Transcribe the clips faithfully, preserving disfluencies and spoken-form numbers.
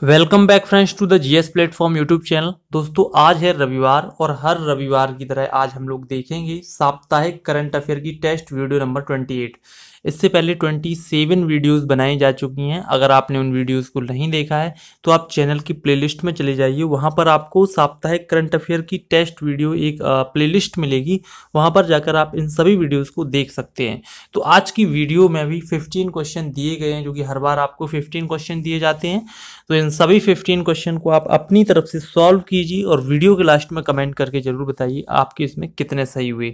Welcome back friends to the GS platform YouTube channel. दोस्तों आज है रविवार और हर रविवार की तरह आज हम लोग देखेंगे साप्ताहिक करंट अफेयर की टेस्ट वीडियो नंबर अट्ठाईस। इससे पहले सत्ताईस वीडियोस बनाई जा चुकी हैं। अगर आपने उन वीडियोस को नहीं देखा है तो आप चैनल की प्लेलिस्ट में चले जाइए, वहां पर आपको साप्ताहिक करंट अफेयर की टेस्ट वीडियो एक प्लेलिस्ट मिलेगी, वहां पर जाकर आप इन सभी वीडियोस को देख सकते हैं। तो आज की वीडियो में भी पंद्रह क्वेश्चन दिए गए हैं, जो कि हर बार आपको पंद्रह क्वेश्चन दिए जाते हैं। तो इन सभी पंद्रह क्वेश्चन को आप अपनी तरफ से सॉल्व कीजिए और वीडियो के लास्ट में कमेंट करके जरूर बताइए आपके इसमें कितने सही हुए।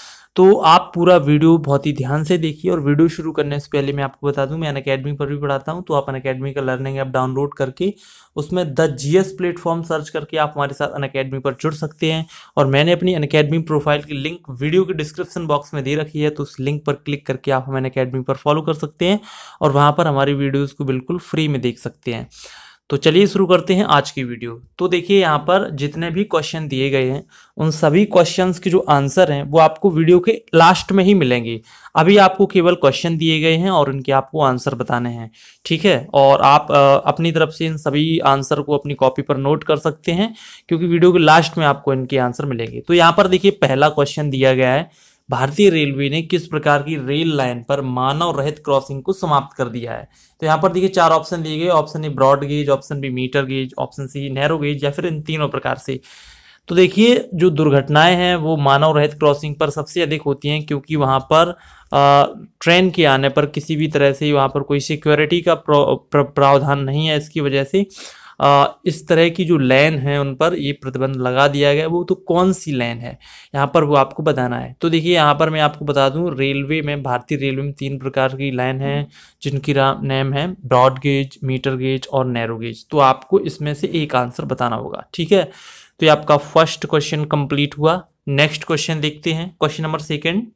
तो आप पूरा वीडियो बहुत ही ध्यान से देखिए। और वीडियो शुरू करने से पहले मैं आपको बता दूं, मैं अनअकैडमी पर भी पढ़ाता हूं, तो आप अनअकैडमी का लर्निंग ऐप डाउनलोड करके उसमें द जीएस प्लेटफॉर्म सर्च करके आप हमारे साथ अनअकैडमी पर जुड़ सकते हैं। और मैंने अपनी अनअकैडमी प्रोफाइल की लिंक वीडियो के डिस्क्रिप्शन बॉक्स में दे रखी है, तो उस लिंक पर क्लिक करके आप हमें अनअकैडमी पर फॉलो कर सकते हैं और वहां पर हमारी वीडियोज को बिल्कुल फ्री में देख सकते हैं। तो चलिए शुरू करते हैं आज की वीडियो। तो देखिए यहाँ पर जितने भी क्वेश्चन दिए गए हैं उन सभी क्वेश्चंस के जो आंसर हैं वो आपको वीडियो के लास्ट में ही मिलेंगे। अभी आपको केवल क्वेश्चन दिए गए हैं और उनके आपको आंसर बताने हैं, ठीक है। और आप आ, अपनी तरफ से इन सभी आंसर को अपनी कॉपी पर नोट कर सकते हैं, क्योंकि वीडियो के लास्ट में आपको इनके आंसर मिलेंगे। तो यहाँ पर देखिए पहला क्वेश्चन दिया गया है, भारतीय रेलवे ने किस प्रकार की रेल लाइन पर मानव रहित क्रॉसिंग को समाप्त कर दिया है। तो यहाँ पर देखिए चार ऑप्शन दिए गए, option A broad gauge, option B metre gauge, option C narrow gauge, या फिर इन तीनों प्रकार से। तो देखिए जो दुर्घटनाएं हैं वो मानव रहित क्रॉसिंग पर सबसे अधिक होती हैं, क्योंकि वहां पर आ, ट्रेन के आने पर किसी भी तरह से वहां पर कोई सिक्योरिटी का प्रावधान नहीं है। इसकी वजह से आ, इस तरह की जो लेन है उन पर ये प्रतिबंध लगा दिया गया। वो तो कौन सी लेन है यहाँ पर वो आपको बताना है। तो देखिए यहाँ पर मैं आपको बता दूं, रेलवे में भारतीय रेलवे में तीन प्रकार की लाइन है, जिनकी नेम है ब्रॉड गेज, मीटर गेज और नैरो गेज। तो आपको इसमें से एक आंसर बताना होगा, ठीक है। तो ये आपका फर्स्ट क्वेश्चन कंप्लीट हुआ। नेक्स्ट क्वेश्चन देखते हैं, क्वेश्चन नंबर सेकंड।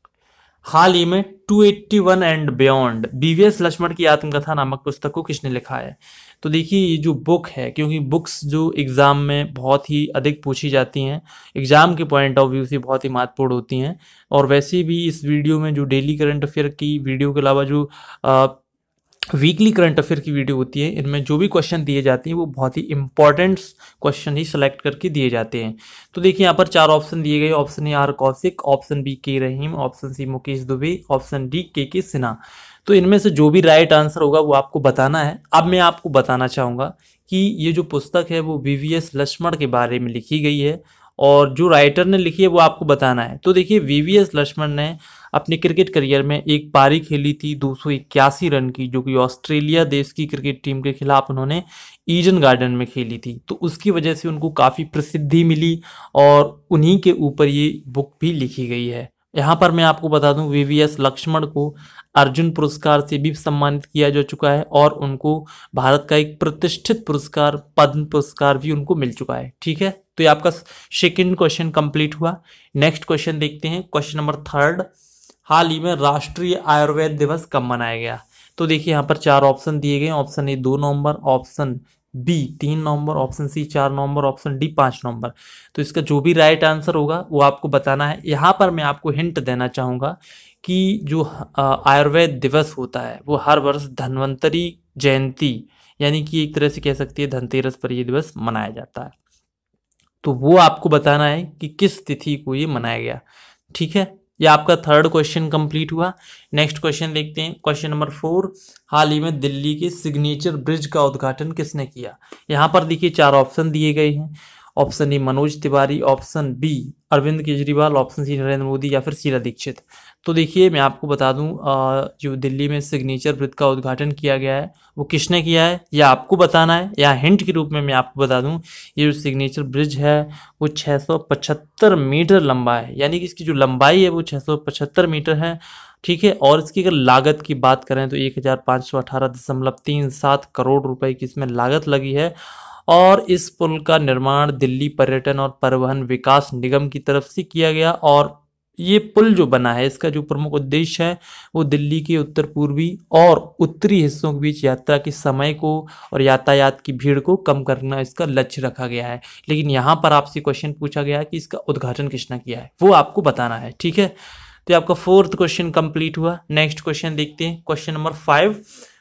हाल ही में दो सौ इक्यासी एंड बियॉन्ड बीवीएस लक्ष्मण की आत्मकथा नामक पुस्तक को किसने लिखा है। तो देखिए ये जो बुक है, क्योंकि बुक्स जो एग्जाम में बहुत ही अधिक पूछी जाती हैं, एग्जाम के पॉइंट ऑफ व्यू से बहुत ही महत्वपूर्ण होती हैं। और वैसे भी इस वीडियो में जो डेली करंट अफेयर की वीडियो के अलावा जो आ, वीकली करंट अफेयर की वीडियो होती है, इनमें जो भी क्वेश्चन दिए जाते हैं वो बहुत ही इंपॉर्टेंट क्वेश्चन ही सिलेक्ट करके दिए जाते हैं। तो देखिए यहाँ पर चार ऑप्शन दिए गए, option A R Kaushik, option B K Rahim, option C Mukesh Dubey, option D K K Sinha. तो इनमें से जो भी राइट आंसर होगा वो आपको बताना है। अब मैं आपको बताना चाहूँगा कि ये जो पुस्तक है वो वीवीएस लक्ष्मण के बारे में लिखी गई है, और जो राइटर ने लिखी है वो आपको बताना है। तो देखिए वीवीएस लक्ष्मण ने अपने क्रिकेट करियर में एक पारी खेली थी दो सौ इक्यासी रन की, जो कि ऑस्ट्रेलिया देश की क्रिकेट टीम के खिलाफ उन्होंने ईडन गार्डन में खेली थी। तो उसकी वजह से उनको काफ़ी प्रसिद्धि मिली और उन्हीं के ऊपर ये बुक भी लिखी गई है। यहाँ पर मैं आपको बता दूं, वीवीएस लक्ष्मण को अर्जुन पुरस्कार से भी सम्मानित किया जा चुका है, और उनको भारत का एक प्रतिष्ठित पुरस्कार पद्म पुरस्कार भी उनको मिल चुका है, ठीक है। तो ये आपका सेकंड क्वेश्चन कंप्लीट हुआ। नेक्स्ट क्वेश्चन देखते हैं, क्वेश्चन नंबर थर्ड। हाल ही में राष्ट्रीय आयुर्वेद दिवस कब मनाया गया। तो देखिए यहाँ पर चार ऑप्शन दिए गए, ऑप्शन ए दो नवंबर, ऑप्शन बी तीन नवंबर, ऑप्शन सी चार नवंबर, ऑप्शन डी पाँच नवंबर। तो इसका जो भी राइट आंसर होगा वो आपको बताना है। यहाँ पर मैं आपको हिंट देना चाहूँगा कि जो आयुर्वेद दिवस होता है वो हर वर्ष धन्वंतरी जयंती, यानी कि एक तरह से कह सकती है धनतेरस पर ये दिवस मनाया जाता है। तो वो आपको बताना है कि किस तिथि को ये मनाया गया, ठीक है। ये आपका थर्ड क्वेश्चन कंप्लीट हुआ। नेक्स्ट क्वेश्चन देखते हैं, क्वेश्चन नंबर फोर। हाल ही में दिल्ली के सिग्नेचर ब्रिज का उद्घाटन किसने किया। यहाँ पर देखिए चार ऑप्शन दिए गए हैं, option A Manoj Tiwari, option B Arvind Kejriwal, option C Narendra Modi, या फिर शीला दीक्षित। तो देखिए मैं आपको बता दूं, जो दिल्ली में सिग्नेचर ब्रिज का उद्घाटन किया गया है वो किसने किया है, या आपको बताना है, या हिंट के रूप में मैं आपको बता दूं, ये जो सिग्नेचर ब्रिज है वो छः सौ पचहत्तर मीटर लंबा है, यानी कि इसकी जो लंबाई है वो छः सौ पचहत्तर मीटर है, ठीक है। और इसकी अगर लागत की बात करें तो एक हजार पाँच सौ अठारह दशमलव तीन सात करोड़ रुपए की इसमें लागत लगी है। और इस पुल का निर्माण दिल्ली पर्यटन और परिवहन विकास निगम की तरफ से किया गया। और ये पुल जो बना है इसका जो प्रमुख उद्देश्य है वो दिल्ली के उत्तर पूर्वी और उत्तरी हिस्सों के बीच यात्रा के समय को और यातायात की भीड़ को कम करना इसका लक्ष्य रखा गया है। लेकिन यहाँ पर आपसे क्वेश्चन पूछा गया है कि इसका उद्घाटन किसने किया है, वो आपको बताना है, ठीक है। तो आपका फोर्थ क्वेश्चन कंप्लीट हुआ। नेक्स्ट क्वेश्चन देखते हैं, क्वेश्चन नंबर फाइव।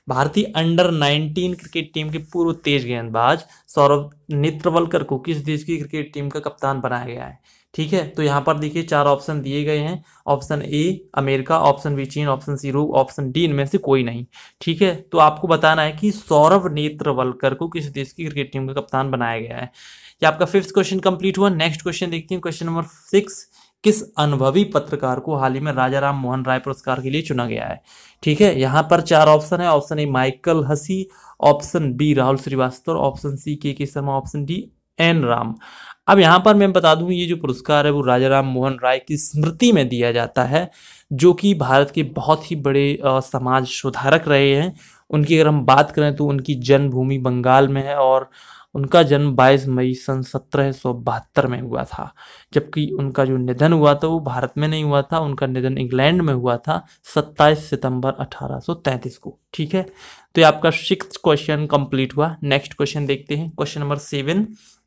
भारतीय अंडर नाइनटीन क्रिकेट टीम के पूर्व तेज गेंदबाज सौरव नेत्रवलकर को किस देश की क्रिकेट टीम का कप्तान बनाया गया है? ठीक है, तो यहाँ पर देखिए चार ऑप्शन दिए गए हैं। Option A America, option B चीन, ऑप्शन सी रूस, ऑप्शन डी इनमें से कोई नहीं। ठीक है, तो आपको बताना है कि सौरव नेत्रवलकर को किस देश की क्रिकेट टीम का कप्तान बनाया गया है। ये आपका फिफ्थ क्वेश्चन कंप्लीट हुआ। नेक्स्ट क्वेश्चन देखते हैं, क्वेश्चन नंबर सिक्स। किस अनुभवी पत्रकार को हाल ही में राजा राम मोहन राय पुरस्कार के लिए चुना गया है? ठीक है, यहाँ पर चार ऑप्शन है। Option A Michael Hussey, option B Rahul Shrivastava, option C K K Sharma, option D N Ram. अब यहाँ पर मैं बता दूं, ये जो पुरस्कार है वो राजा राम मोहन राय की स्मृति में दिया जाता है, जो कि भारत के बहुत ही बड़े आ, समाज सुधारक रहे हैं। उनकी अगर हम बात करें तो उनकी जन्मभूमि बंगाल में है और उनका जन्म बाईस मई सन सत्रह सौ बहत्तर में हुआ था, जबकि उनका जो निधन हुआ था वो भारत में नहीं हुआ था, उनका निधन इंग्लैंड में हुआ था सत्ताईस सितंबर अठारह सौ तैंतीस को। ठीक है, तो ये आपका सिक्स्थ क्वेश्चन कंप्लीट हुआ। नेक्स्ट क्वेश्चन देखते हैं, क्वेश्चन नंबर सेवन।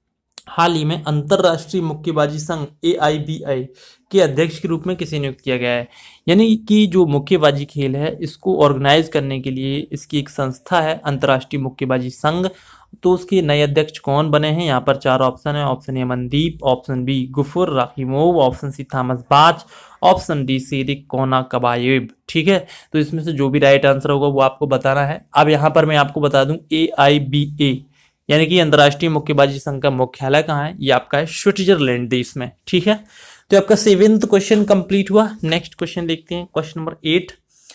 हाल ही में अंतरराष्ट्रीय मुक्केबाजी संघ ए आई बी आई के अध्यक्ष के रूप में किसे नियुक्त किया गया है? यानी कि जो मुक्केबाजी खेल है इसको ऑर्गेनाइज करने के लिए इसकी एक संस्था है अंतरराष्ट्रीय मुक्केबाजी संघ, तो उसके नए अध्यक्ष कौन बने हैं? यहाँ पर चार ऑप्शन है। Option A Mandeep, option B Gafur Rakhimov, option C Thomas Bach, option D Serik Konakbayev. ठीक है, तो इसमें से जो भी राइट आंसर होगा वो आपको बताना है। अब यहाँ पर मैं आपको बता दूं, ए आई बी ए यानी कि अंतर्राष्ट्रीय मुक्केबाजी संघ का मुख्यालय कहाँ है? ये आपका है स्विट्जरलैंड देश में। ठीक है, तो आपका सेवेंथ क्वेश्चन कंप्लीट हुआ। नेक्स्ट क्वेश्चन देखते हैं, question number eight.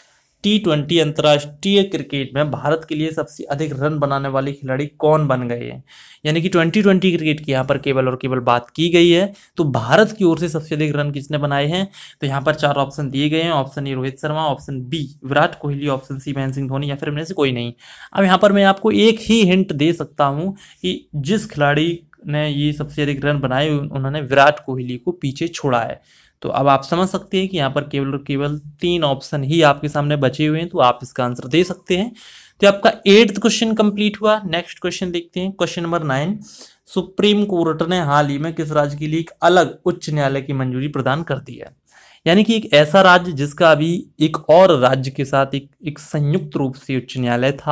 T twenty अंतर्राष्ट्रीय क्रिकेट में भारत के लिए सबसे अधिक रन बनाने वाले खिलाड़ी कौन बन गए हैं? यानी कि ट्वेंटी ट्वेंटी क्रिकेट की यहाँ पर केवल और केवल बात की गई है, तो भारत की ओर से सबसे अधिक रन किसने बनाए हैं? तो यहाँ पर चार ऑप्शन दिए गए हैं। Option A Rohit Sharma, option B Virat Kohli, option C Mahendra Singh Dhoni, या फिर इनमें से कोई नहीं। अब यहाँ पर मैं आपको एक ही हिंट दे सकता हूँ कि जिस खिलाड़ी ने ये सबसे अधिक रन बनाए उन्होंने विराट कोहली को पीछे छोड़ा है। तो अब आप समझ सकते हैं कि यहाँ पर केवल और केवल तीन ऑप्शन ही आपके सामने बचे हुए हैं, तो आप इसका आंसर दे सकते हैं। तो आपका एट्थ क्वेश्चन कंप्लीट हुआ। नेक्स्ट क्वेश्चन देखते हैं, question number nine. Supreme court ने हाल ही में किस राज्य के लिए एक अलग उच्च न्यायालय की मंजूरी प्रदान कर दी है? यानी कि एक ऐसा राज्य जिसका अभी एक और राज्य के साथ एक एक संयुक्त रूप से उच्च न्यायालय था,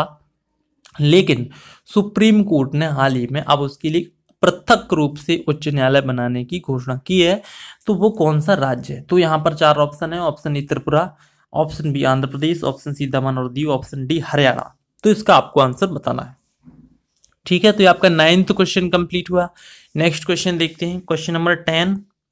लेकिन सुप्रीम कोर्ट ने हाल ही में अब उसके लिए पृथक रूप से उच्च न्यायालय बनाने की घोषणा की है। तो वो कौन सा राज्य है? तो यहाँ पर चार ऑप्शन है। Option A Tripura, option B Andhra Pradesh, option C Daman और दीव, ऑप्शन डी हरियाणा। तो इसका आपको आंसर बताना है। ठीक है, तो ये आपका नाइन्थ क्वेश्चन कंप्लीट हुआ। नेक्स्ट क्वेश्चन देखते हैं, क्वेश्चन नंबर टेन।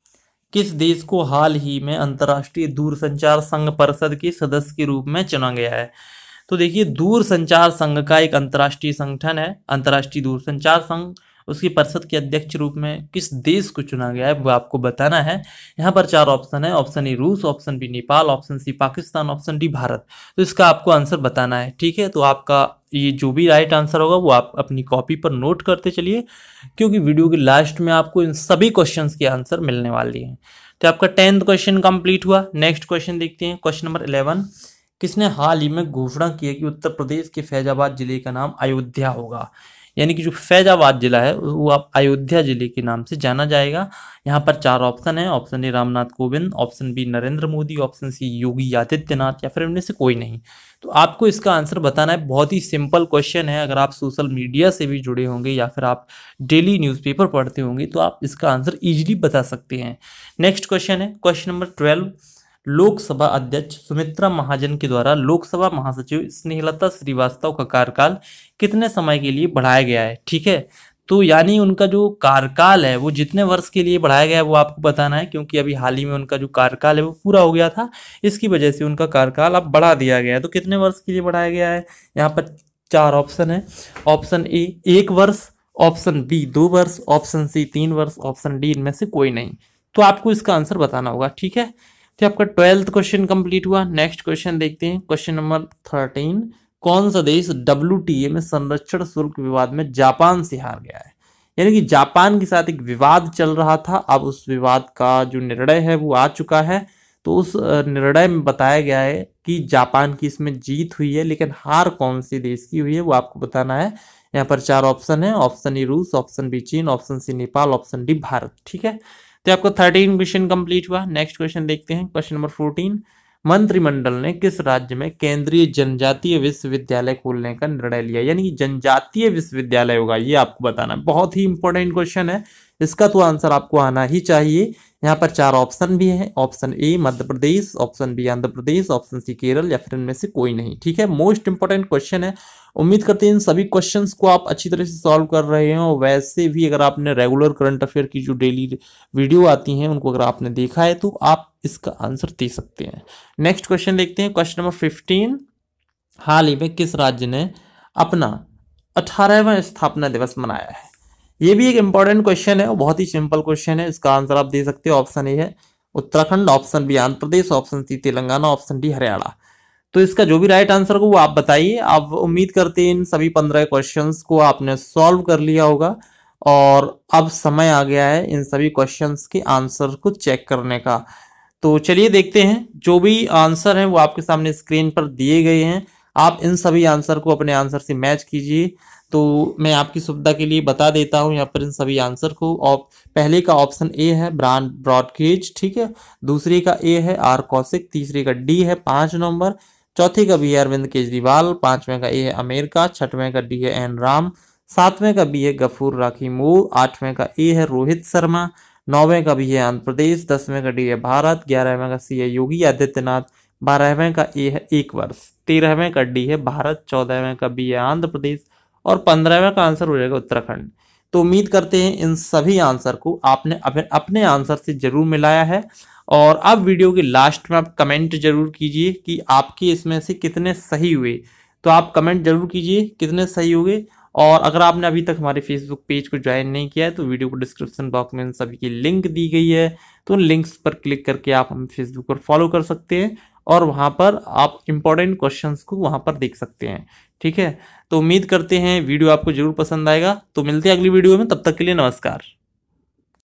किस देश को हाल ही में अंतर्राष्ट्रीय दूरसंचार संघ परिषद के सदस्य के रूप में चुना गया है? तो देखिए, दूरसंचार संघ का एक अंतर्राष्ट्रीय संगठन है अंतर्राष्ट्रीय दूरसंचार संघ, उसकी परिषद के अध्यक्ष रूप में किस देश को चुना गया है वो आपको बताना है। यहाँ पर चार ऑप्शन है। ऑप्शन ए रूस, option B Nepal, option C Pakistan, option D Bharat. तो इसका आपको आंसर बताना है। ठीक है, तो आपका ये जो भी राइट आंसर होगा वो आप अपनी कॉपी पर नोट करते चलिए, क्योंकि वीडियो के लास्ट में आपको इन सभी क्वेश्चंस के आंसर मिलने वाली हैं। तो आपका टेंथ क्वेश्चन कंप्लीट हुआ। नेक्स्ट क्वेश्चन देखते हैं, क्वेश्चन नंबर इलेवन। किसने हाल ही में घोषणा की है कि उत्तर प्रदेश के फैजाबाद जिले का नाम अयोध्या होगा? यानी कि जो फैजाबाद जिला है वो आप अयोध्या जिले के नाम से जाना जाएगा। यहाँ पर चार ऑप्शन है। Option A Ramnath Kovind, option B Narendra Modi, option C Yogi Adityanath, या फिर इनमें से कोई नहीं। तो आपको इसका आंसर बताना है। बहुत ही सिंपल क्वेश्चन है। अगर आप सोशल मीडिया से भी जुड़े होंगे या फिर आप डेली न्यूज़पेपर पढ़ते होंगे तो आप इसका आंसर इजीली बता सकते हैं। नेक्स्ट क्वेश्चन है, क्वेश्चन नंबर ट्वेल्व। लोकसभा अध्यक्ष सुमित्रा महाजन के द्वारा लोकसभा महासचिव स्नेहलता श्रीवास्तव का कार्यकाल कितने समय के लिए बढ़ाया गया है? ठीक है, तो यानी उनका जो कार्यकाल है वो जितने वर्ष के लिए बढ़ाया गया है वो आपको बताना है, क्योंकि अभी हाल ही में उनका जो कार्यकाल है वो पूरा हो गया था, इसकी वजह से उनका कार्यकाल अब बढ़ा दिया गया है। तो कितने वर्ष के लिए बढ़ाया गया है? यहाँ पर चार ऑप्शन है। ऑप्शन ए एक वर्ष, ऑप्शन बी दो वर्ष, ऑप्शन सी तीन वर्ष, ऑप्शन डी इनमें से कोई नहीं। तो आपको इसका आंसर बताना होगा। ठीक है, तो आपका ट्वेल्थ क्वेश्चन कंप्लीट हुआ। नेक्स्ट क्वेश्चन देखते हैं, क्वेश्चन नंबर थर्टीन। कौन सा देश डब्ल्यू टी ए में संरक्षण शुल्क विवाद में जापान से हार गया है? यानी कि जापान के साथ एक विवाद चल रहा था, अब उस विवाद का जो निर्णय है वो आ चुका है। तो उस निर्णय में बताया गया है कि जापान की इसमें जीत हुई है, लेकिन हार कौन से देश की हुई है वो आपको बताना है। यहाँ पर चार ऑप्शन है। ऑप्शन ए रूस, ऑप्शन बी चीन, option C Nepal, option D Bharat. ठीक है, तो आपको थर्टीन क्वेश्चन कंप्लीट हुआ। नेक्स्ट क्वेश्चन देखते हैं, क्वेश्चन नंबर फोर्टीन। मंत्रिमंडल ने किस राज्य में केंद्रीय जनजातीय विश्वविद्यालय खोलने का निर्णय लिया। यानी कि जनजातीय विश्वविद्यालय होगा, ये आपको बताना है। बहुत ही इंपॉर्टेंट क्वेश्चन है, इसका तो आंसर आपको आना ही चाहिए। यहाँ पर चार ऑप्शन भी है, option A Madhya Pradesh, option B Andhra Pradesh, option C Kerala, या फिर इनमें से कोई नहीं। ठीक है, मोस्ट इंपॉर्टेंट क्वेश्चन है। उम्मीद करते हैं इन सभी क्वेश्चंस को आप अच्छी तरह से सॉल्व कर रहे हो। वैसे भी अगर आपने रेगुलर करंट अफेयर की जो डेली वीडियो आती हैं उनको अगर आपने देखा है तो आप इसका आंसर दे सकते हैं। नेक्स्ट क्वेश्चन देखते हैं, क्वेश्चन नंबर फिफ्टीन। हाल ही में किस राज्य ने अपना अठारहवां स्थापना दिवस मनाया है। ये भी एक इंपॉर्टेंट क्वेश्चन है और बहुत ही सिंपल क्वेश्चन है। इसका आंसर आप दे सकते हो, ऑप्शन ए है Uttarakhand, option B Andhra Pradesh, option C Telangana, option D Haryana. तो इसका जो भी राइट आंसर हो वो आप बताइए। आप उम्मीद करते हैं इन सभी पंद्रह क्वेश्चंस को आपने सॉल्व कर लिया होगा और अब समय आ गया है इन सभी क्वेश्चंस के आंसर को चेक करने का। तो चलिए देखते हैं, जो भी आंसर हैं वो आपके सामने स्क्रीन पर दिए गए हैं। आप इन सभी आंसर को अपने आंसर से मैच कीजिए। तो मैं आपकी सुविधा के लिए बता देता हूं यहाँ पर इन सभी आंसर को। और पहले का ऑप्शन ए है ब्रांड ब्रॉडगेज, ठीक है। दूसरे का ए है आर कौशिक, तीसरे का डी है पांच नंबर, चौथे का बी है अरविंद केजरीवाल, पांचवें का ए है अमेरिका, छठवें का डी है एन राम, सातवें का बी है गफूर राखीमोर, आठवें का ए है रोहित शर्मा, नौवें का बी है आंध्र प्रदेश, दसवें का डी है भारत, ग्यारहवें का सी है योगी आदित्यनाथ, बारहवें का ए है एक वर्ष, तेरहवें का डी है भारत, चौदहवें का बी है आंध्र प्रदेश और पंद्रहवें का आंसर हो जाएगा उत्तराखंड। तो उम्मीद करते हैं इन सभी आंसर को आपने अपने अपने आंसर से जरूर मिलाया है। और अब वीडियो के लास्ट में आप कमेंट जरूर कीजिए कि आपके इसमें से कितने सही हुए। तो आप कमेंट जरूर कीजिए कितने सही हुए। और अगर आपने अभी तक हमारे फेसबुक पेज को ज्वाइन नहीं किया है तो वीडियो को डिस्क्रिप्शन बॉक्स में इन सभी की लिंक दी गई है, तो उन लिंक्स पर क्लिक करके आप हमें फेसबुक पर फॉलो कर सकते हैं और वहां पर आप इंपॉर्टेंट क्वेश्चंस को वहां पर देख सकते हैं। ठीक है, तो उम्मीद करते हैं वीडियो आपको जरूर पसंद आएगा। तो मिलते हैं अगली वीडियो में, तब तक के लिए नमस्कार।